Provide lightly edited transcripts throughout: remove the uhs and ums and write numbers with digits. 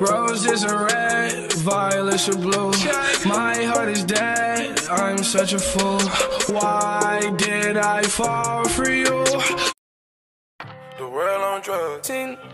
Roses are red, violets are blue. My heart is dead, I'm such a fool. Why did I fall for you? The world on drugs.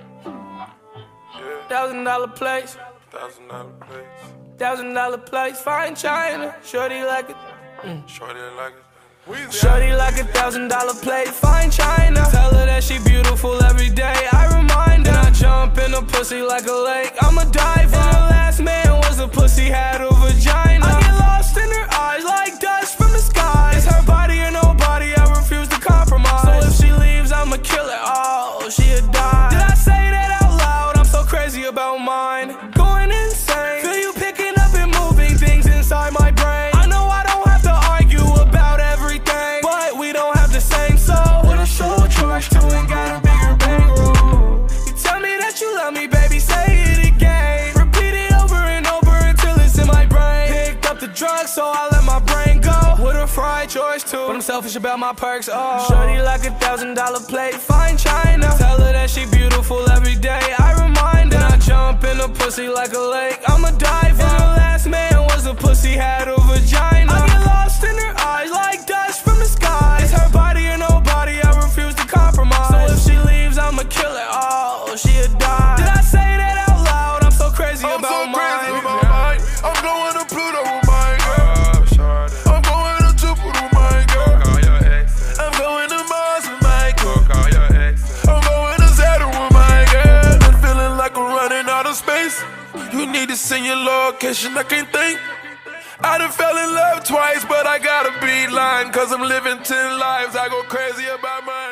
$1,000 place. $1,000 place. $1,000 place. Fine China. Shorty like it. Shorty like it. Shorty like $1,000 plate. Fine China. Tell her that she beautiful every day. I remind her. And I jump in a pussy like a lake. I'm a diver. And her last man was a pussy, had a vagina. I get lost in her eyes like dust from the sky. It's her body or nobody. I refuse to compromise. So if she leaves, I'ma kill her. Oh, she'll die. Did I say that out loud? I'm so crazy about mine. Going insane. Feel you picking up and moving things inside my brain. I know I don't have to argue about everything, but we don't have the same soul. What a soul charge to and got a bigger bankroll. You tell me that you love me, baby, say it again. Repeat it over and over until it's in my brain. Picked up the drugs, so I let my brain go. With a fried choice too, but I'm selfish about my perks. Oh, shorty like $1,000 plate. Fine China. Tell her that she beautiful every day. I remind her. And I jump in a pussy like a lake. I'm a diver. And her last man was a pussy, had a vagina. I get lost in her eyes like dust from the sky. It's her body or nobody. I refuse to compromise. So if she leaves, I'ma kill her. Oh, she'll die. Did I say that out loud? I'm so crazy about mine. I'm going to Pluto with my girl. I'm going to Jupiter with my girl. I'm going to Mars with my girl. I'm going to Saturn with my girl. I'm feeling like I'm running out of space. You need to send your location, I can't think. I done fell in love twice, but I gotta be lying, 'cause I'm living 10 lives. I go crazy about mine.